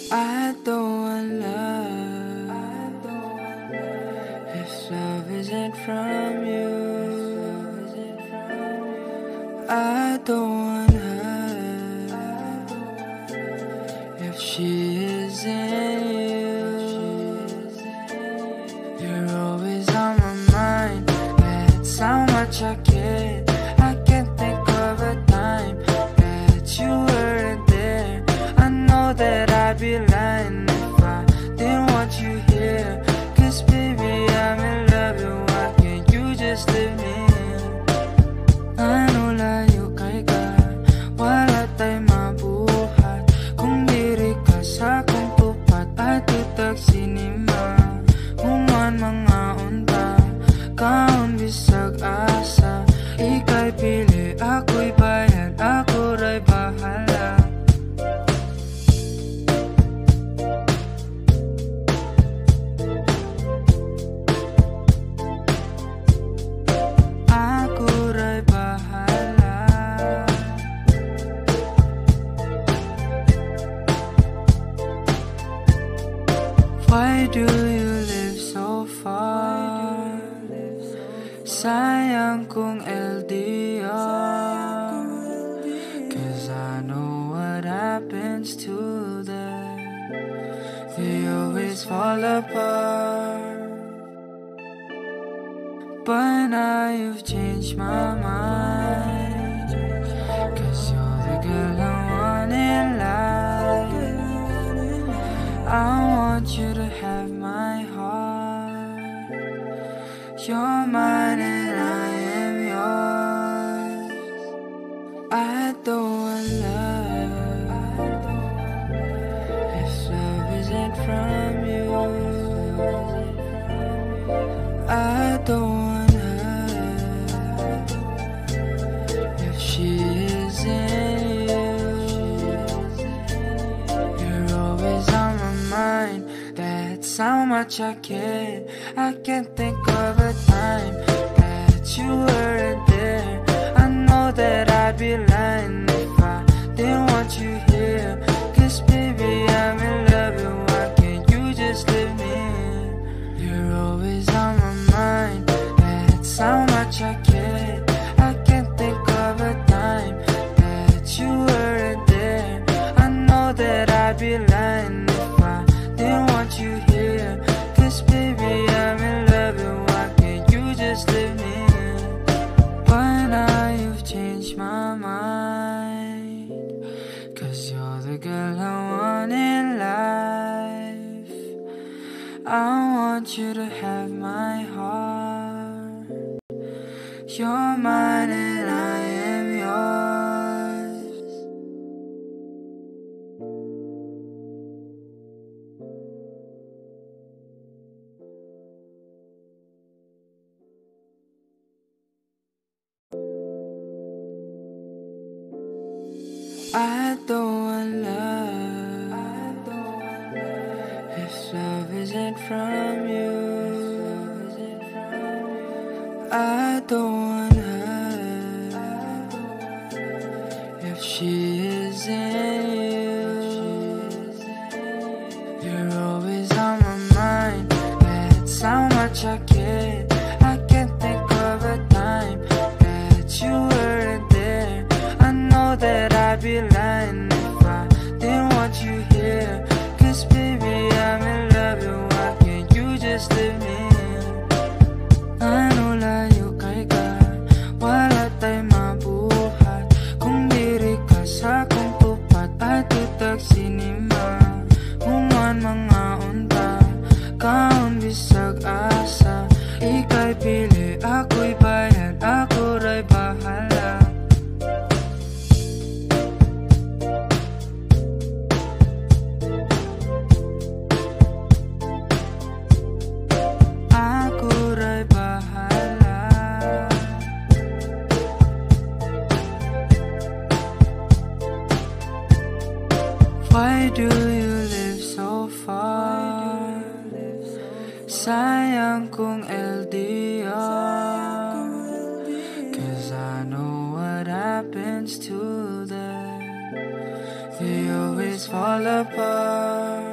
I don't want love if love isn't from you. I don't want her if she isn't you. You're always on my mind, that's how much I care. I can't think of a time that you weren't there. I know that I'd be lying if I didn't want you here. Cause baby, I'm in love, and why can't you just leave me? Ano layo kay ka, wala tayo mabuhat. Kung diri ka sa akong tupad, Adto tag sinima. Human mangaon ta, Kaon bisag asa. Ikay pili, akoy bayad, ako ray bahala. Ako ray bahala. Why do you live so far? Sayang kong LDR. Cause I know what happens to them. They always fall apart. But now you've changed my mind. Cause you're the girl I want in life. I want you to have my heart. You're mine and I am yours. I don't want love if love isn't from you. I don't want her if she isn't you. You're always on my mind, that's how much I care. I can't think of a time that you weren't there. I know that I'd be lying if I didn't want you here. Cause baby, I'm in love, and why can't you just leave me? You're always on my mind, that's how much I care. I can't think of a time that you weren't there. I know that I'd be lying if I didn't want you here. Cause baby, I'm in love, and why can't you just leave me? But now you've changed my mind. Cause you're the girl I want in life. I want you to have my heart. You're mine and I am yours. I don't want love if love isn't from you. I don't want her if she isn't you. You're always on my mind, that's how much I care. I can't think of a time that you weren't there. I know that I'd be lying if I didn't want you here. Cause baby, I'm in love, and why can't you just leave me? Ano layo kay ka, wala tayo mabuhat. Kung diri ka sa akong tupad, Adto tag sinima. Human mangaon ta, Kaon bisag asa. Ikay pili, ako'y bayad, ako ray bahala. Ako ray bahala. Why do you live so far? Sayang kong LDR. Cause I know what happens to them. They always fall apart.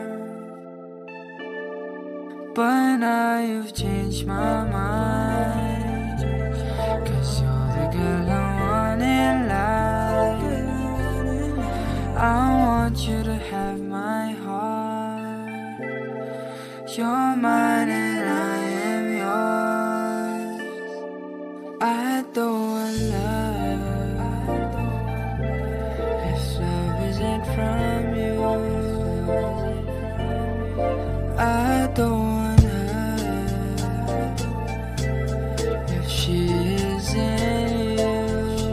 now you've changed my mind, 'cause you're the girl I want in life. I want you to have my heart. You're mine and I am yours. I don't want love if love isn't from you. I don't want her if she isn't you.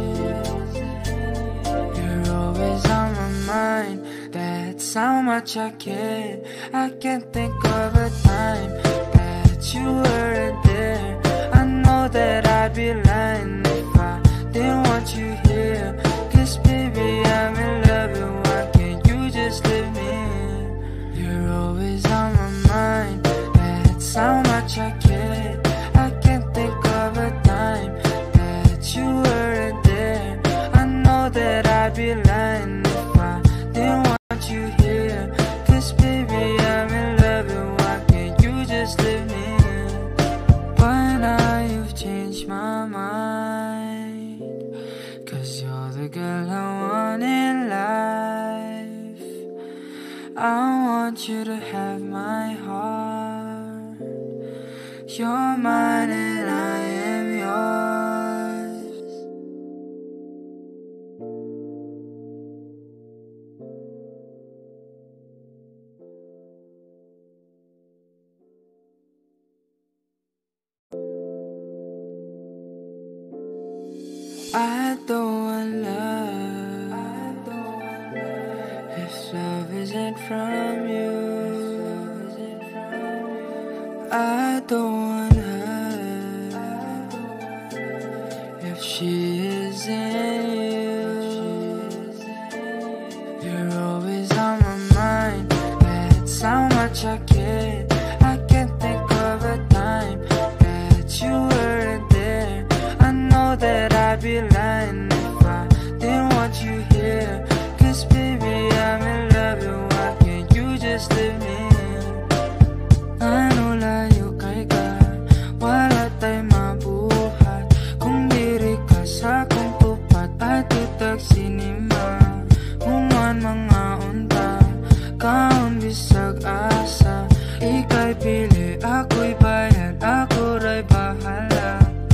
You're always on my mind, that's how much I care. I can't think of a time that you weren't there. I know that I'd be lying if I didn't want you here. 'Cause baby, I'm in love, and why can't you just leave me in? You're always on my mind, that's how much I care. I can't think of a time that you weren't there. I know that I'd be lying if I didn't want you here. 'Cause baby, I'm in love, and why can't you just leave me in? But now you've changed my mind, 'cause you're the girl I want in life. I want you to have my heart. You're mine and I am yours. I don't want love if love isn't from you. I don't want her if she isn't you. You're always on my mind, that's how much I care. I can't think of a time that you weren't there. I know that I'd be lying if I didn't want you here. 'Cause baby, I'm in love, and why can't you just leave me in? Ngano layo kay ka, wala tayo mabuhat. Kung diri ka sa akong tupad, Adto sinima. Human mangaon ta, Kaon bisag asa. Ikay pili, akoy bayad, ako ray bahala.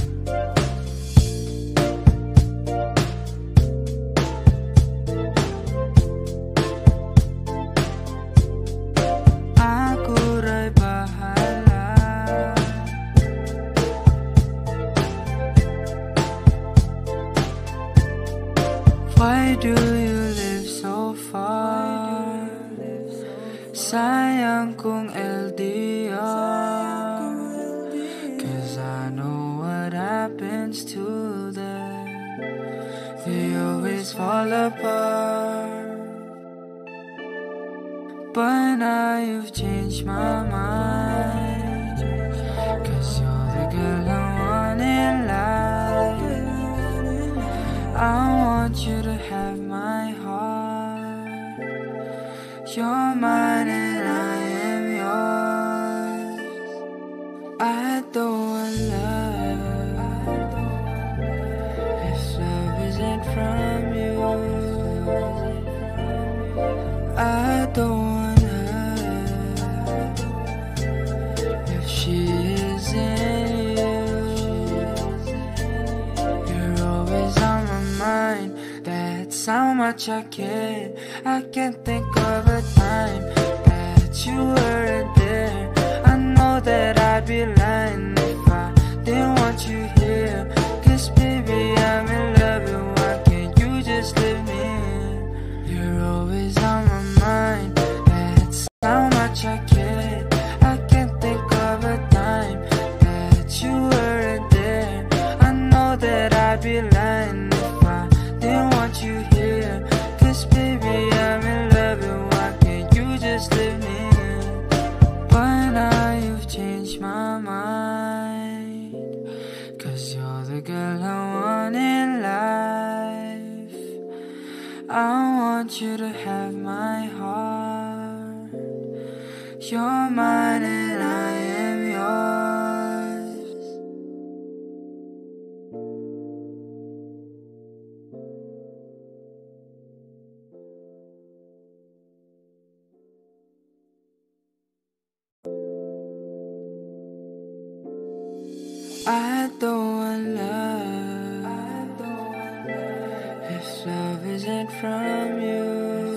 Ako ray bahala. Why do you live so far? Sayang kung LDR, 'cause I know what happens to them. They always fall apart. But now you've changed my mind, 'cause you're the girl I want in life. I want you to have my heart. You're mine and I am yours. I don't want love if love isn't from you. I don't want her if she isn't you. You're always on my mind, that's how much I care. I can't think of a time that you weren't there. I know that I'd be lying if I didn't want you here. 'Cause baby, I'm in love, and why can't you just leave me in? You're always on my mind, that's how much I care. I can't think of a time that you weren't there. I know that I'd be lying if I didn't want you here. 'Cause baby, I'm in love, and why can't you just leave me in? But now you've changed my mind, 'cause you're the girl I want in life. I want you to have my heart. You're mine and I am yours. I don't want love if love isn't from you.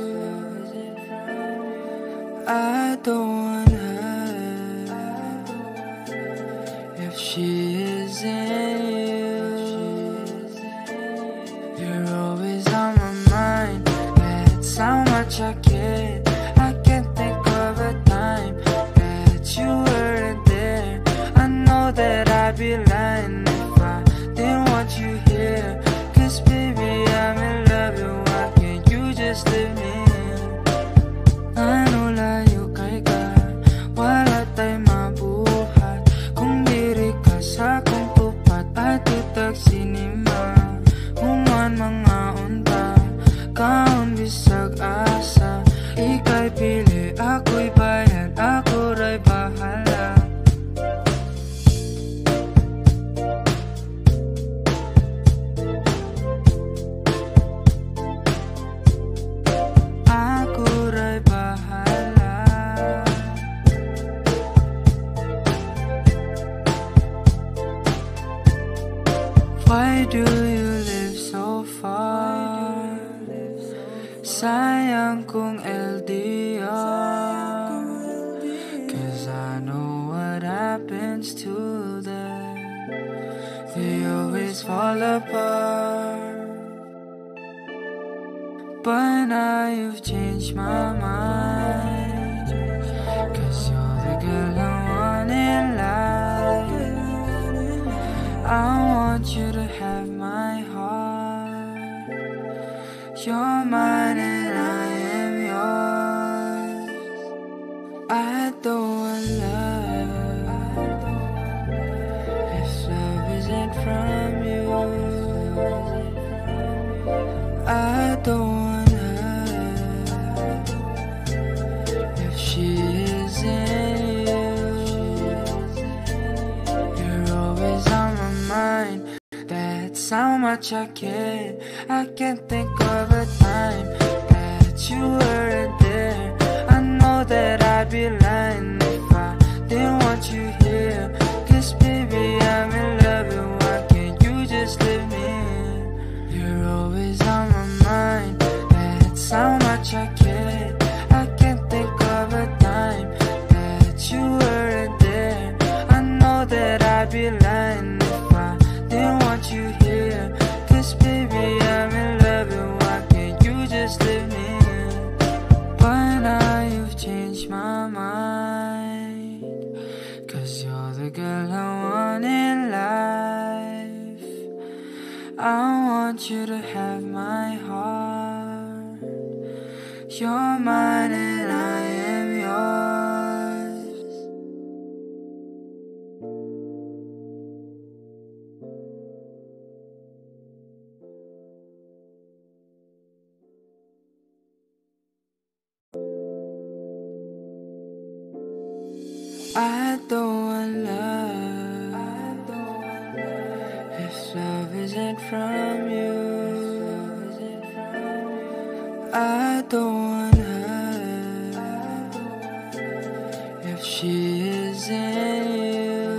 I don't want her if she isn't you. You're always on my mind. That's how much I care. I can't think of a time that you weren't there. I know that I'd be lying if I didn't want you here. 'Cause baby, I'm in love, and why can't you just leave me? Ano layo kay ka, wala tayo mabuhat. Kung diri ka sa akong tupad, at tutag sinima. Human mangaon ta, kaon bisag asa. Ikay pili, akoy bayad, ako ray bahala. Ako ray bahala. Why do you live so far? Sayang kong LDR. 'Cause I know what happens to them. They always fall apart. But now you've changed my mind. 'Cause you're the girl I want in life. I want you to have my heart. You're mine and I am yours. I don't want love if love isn't from you. I don't want her if she isn't you. You're always on my mind. That's how much I care. I can't think of a time that you weren't there. I know that I'd be lying if I didn't want you here. 'Cause baby, I'm in love, and why can't you just leave me? You're always on my mind. That's how much I care. I can't think of a time that you weren't there. I know that I'd be lying if I didn't want you here. 'Cause baby, I'm in love, and why can't you just leave me? But now you've changed my mind. 'Cause you're the girl I want in life. I want you to have my heart. You're mine and I am yours. I don't want love if love isn't from you. I don't want her if she isn't you.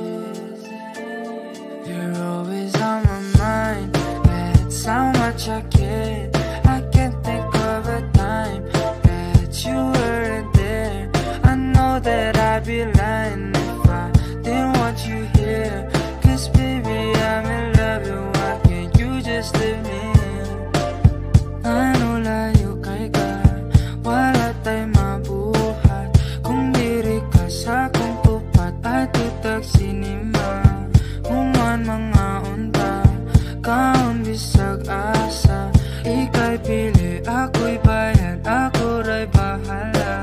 You're always on my mind. That's how much I care. I can't think of a time that you weren't there. I know that I'd be lying if I didn't want you here. 'Cause baby, I'm in love, and why can't you just leave me? Ano layo kay ka, wala tayo mabuhat. Kung diri ka sa akong tupad, at tutag sinima. Human mangaon ta, kaon bisag asa. Ikay pili, ako'y bayad, ako ray bahala.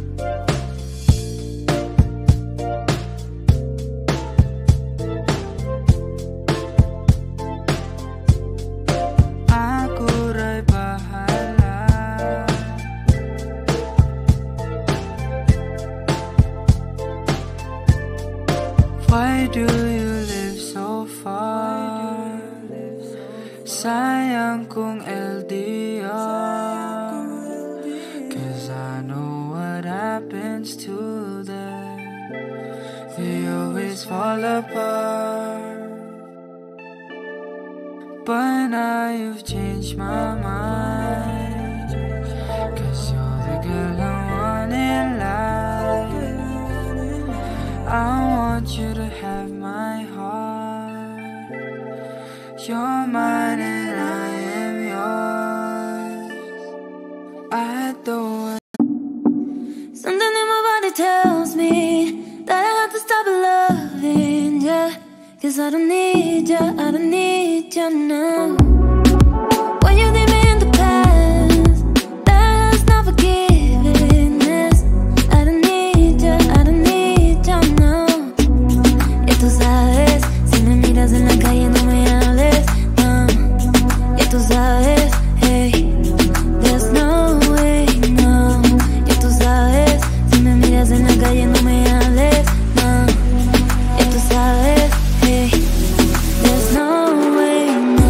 Ako ray bahala. Why do you live so far? Sayang kong LDR. 'Cause I know what happens to them. They always fall apart. changed my mind. 'Cause you're the girl I want in life. I want you to have my heart. You're mine and I am yours. Adto. Something in my body tells me that I have to stop loving ya. 'Cause I don't need ya, I don't need ya now. When you leave me in the past, that's not forgiveness. I don't need ya, I don't need ya now. Y tú sabes, si me miras en la calle no me hables, no. Y tú sabes, hey, there's no way, no. Y tú sabes, si me miras en la calle no me hables, no. Y tú sabes, hey, there's no way, no.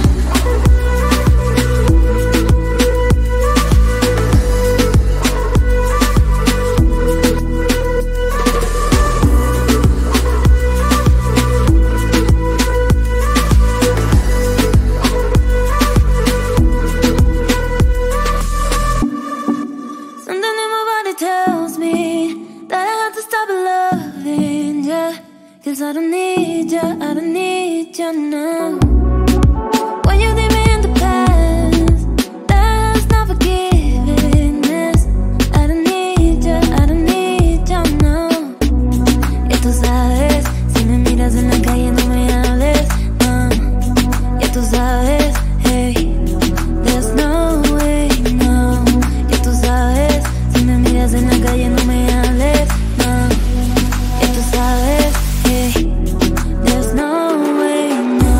Something in my body tells me that I have to stop loving ya. 'Cause I don't need ya, I don't need ya now. When you leave me in the past, that's not forgiveness. I don't need ya, I don't need ya now. Y tú sabes, si me miras en la calle no me hables, no. Y tú sabes, hey, there's no way, no. Y tú sabes, si me miras en la calle no me hables, no. Y tú sabes, hey, there's no way, no.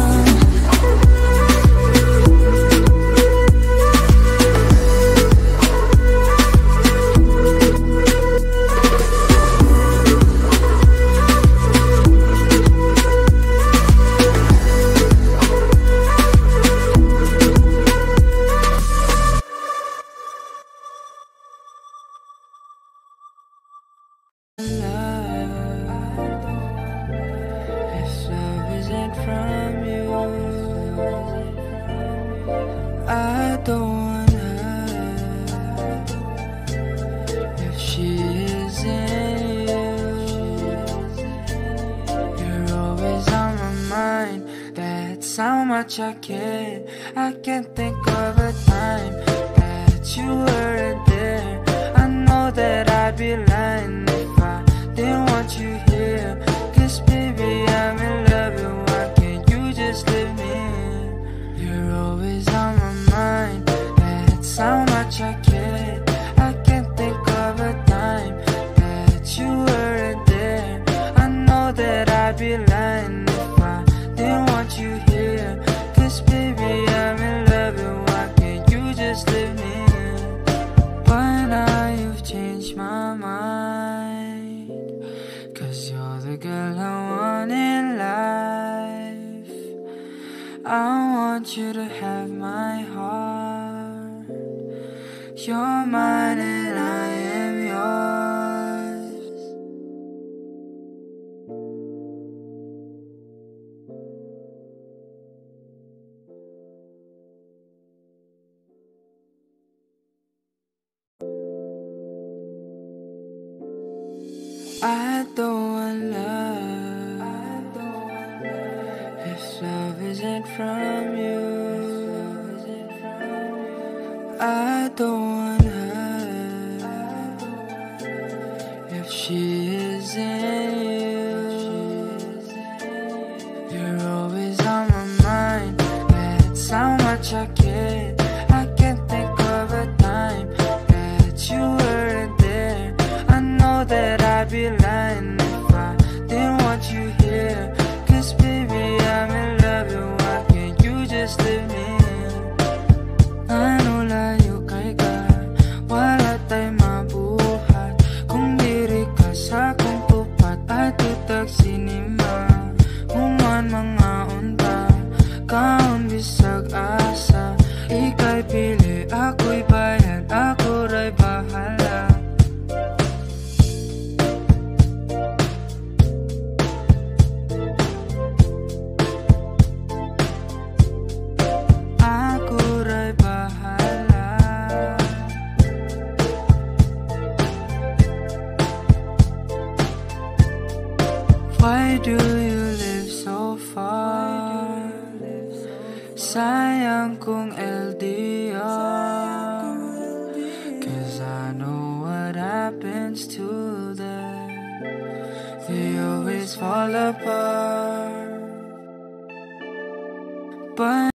If love isn't from you, I don't want her. If she isn't you, you're always on my mind. That's how much I care. I can't think of a time that you weren't there. I know that I'd be lying if I didn't want you here. 'Cause baby, I'm in love, and why can't you just leave me in? You're always on my mind, that's how much I care. I can't think of a time that you weren't there. I know that I'd be lying if I didn't want you here. 'Cause baby, I'm in love, and why can't you just leave me in? But now you've changed my mind. 'Cause you're the girl I want in life. I want you to have my heart. You're mine and I am yours. I don't want love if love isn't from you. I don't want her if she isn't you. You're always on my mind, that's how much I care. I can't think of a time that you weren't there. I know that I'd be lying if I didn't want you here. 'Cause baby, I'm in love, and why can't you just leave me in? Ano layo kay ka, wala tayo mabuhat kung diri ka sa do you live so far? Sayang kung LDR, 'cause I know what happens to them. They always fall apart. But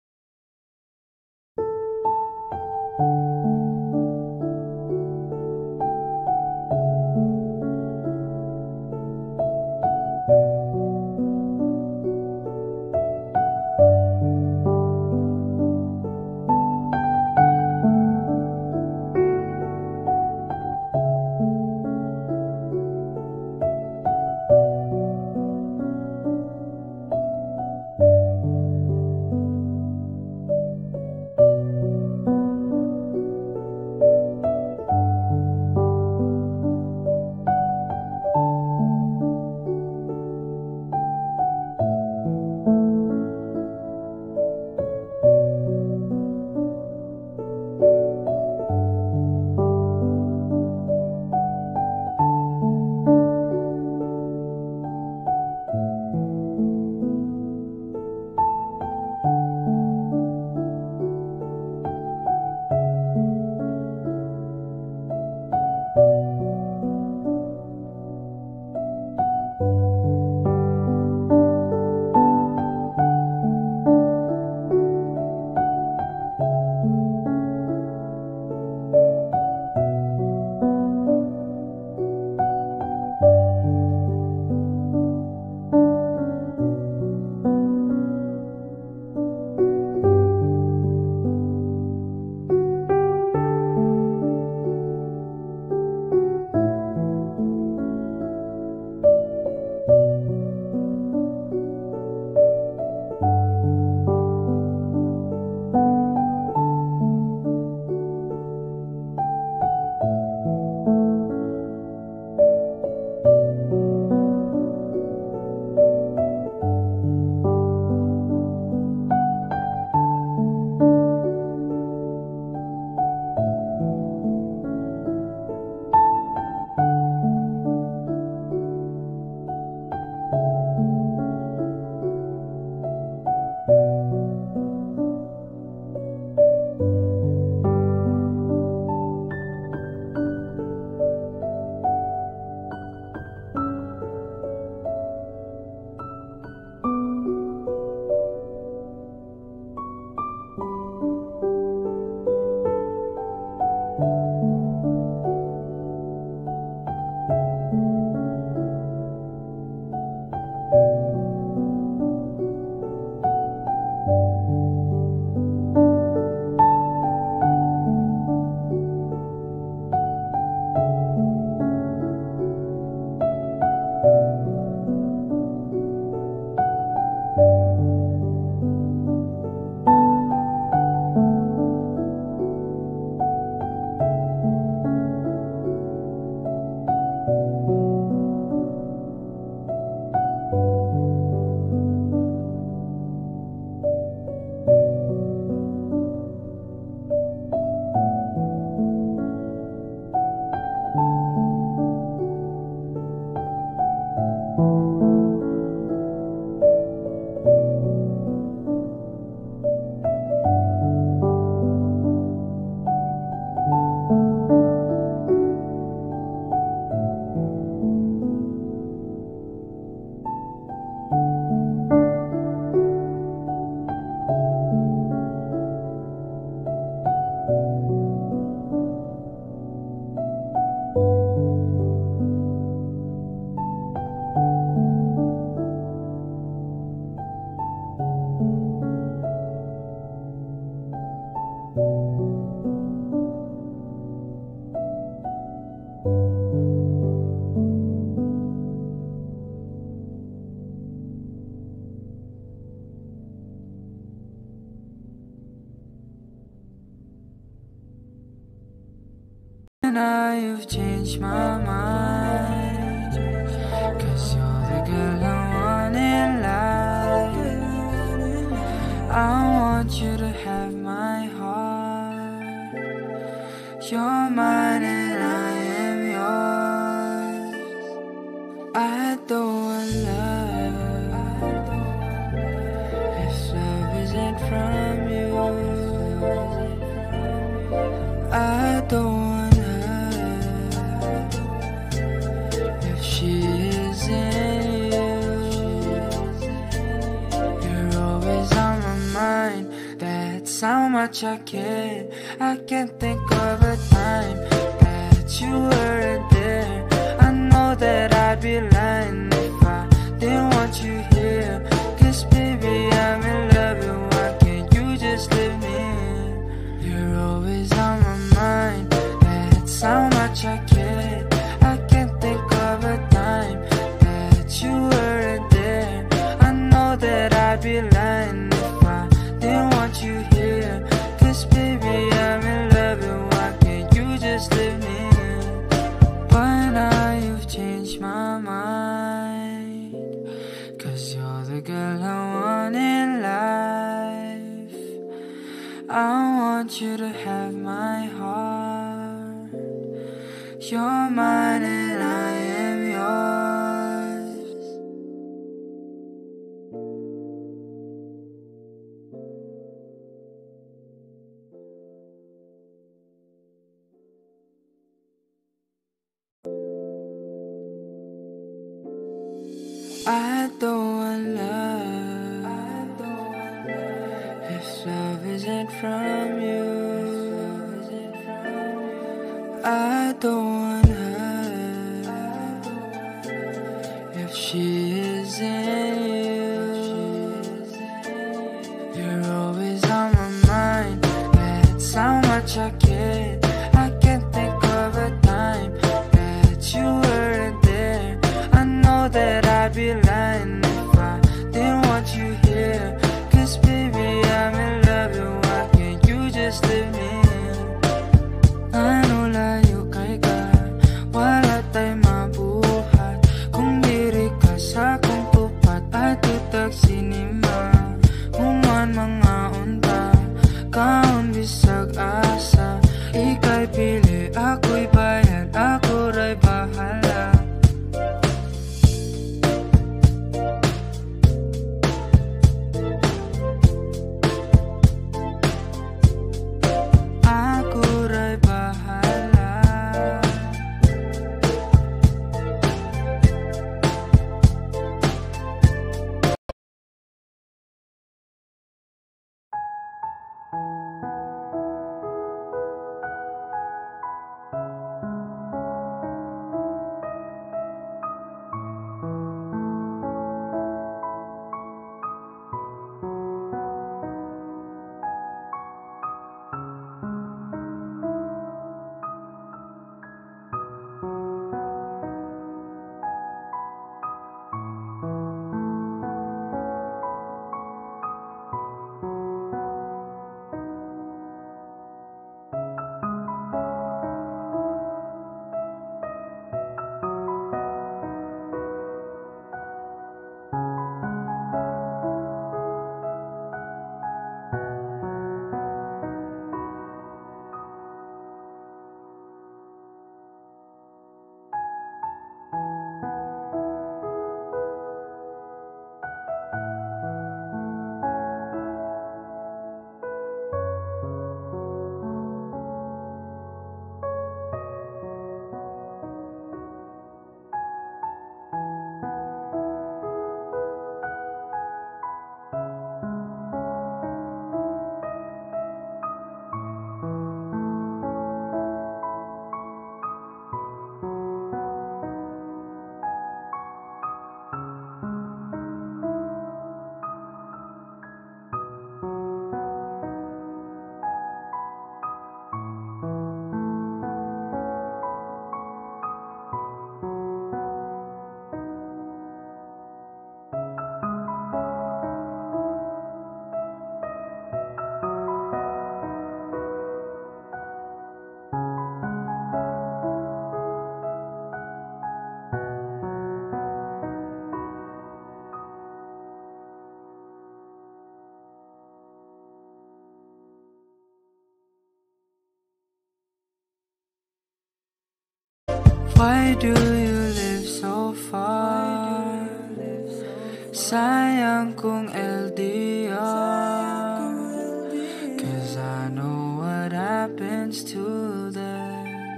now you've changed my mind, 'cause you're the girl I want in life. I want you to have my heart. You're mine and I am yours. I don't want love. don't want her if she isn't you. You're always on my mind, that's how much I care. I can't think of a time that you weren't there. I know that I'd be lying if I didn't want you here. 'Cause baby, I'm in love, and why can't you just leave me in? You're always on my mind, that's how much I care. I can't think of a time that you weren't there. I know that I'd be lying if I didn't want you here. 'Cause baby, I'm in love, and why can't you just leave me in? By now you've changed my mind, 'cause you're the girl I want in life. I want you to have my heart. You're mine and I am yours. I don't want love if love isn't from you. I don't want her if she isn't you. You're always on my mind, that's how much I care. I can't think of a time that you weren't there. I know that I'd be lying if I didn't want you here. 'Cause baby, I'm in love, and why can't you just leave me in? Ngano layo kay ka, wala tay mabuhat. Kung diri ka sa akong tupad, Adto tag sinima. Human mangaon ta, Kaon bisag asa. Ikay pili, akoy bayad, ako ray bahala. Ako ray bahala. Why do you live so far? Sayang kung LDR, 'cause I know what happens to them.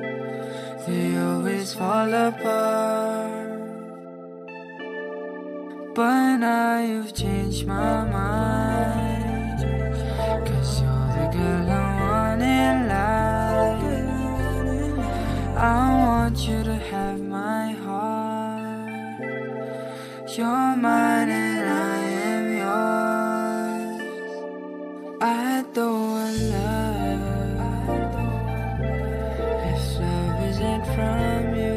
they always fall apart. But now you've changed my mind, 'cause you're the girl I want in life. I want you to have my heart. You're mine and I am yours. I don't want love if love isn't from you.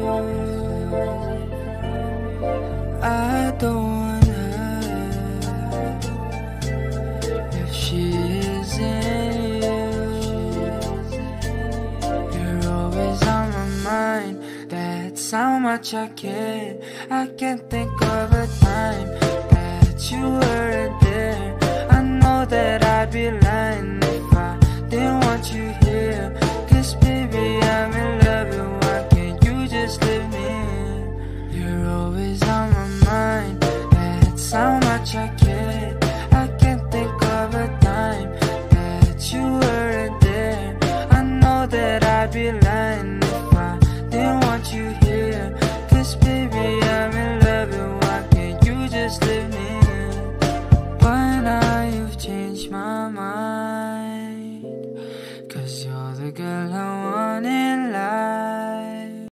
I don't want her if she isn't you. You're always on my mind, that's how much I care. I can't think of a time that you weren't there. I know that I'd be lying if I didn't want you here. 'Cause baby, I'm in love, and why can't you just leave me in? You're always on my mind, that's how much I care. I can't think of a time that you weren't there. I know that I'd be lying if I didn't want you here. 'Cause baby, I'm in love, and why can't you just leave me in? But now you've changed my mind, 'cause you're the girl I wanted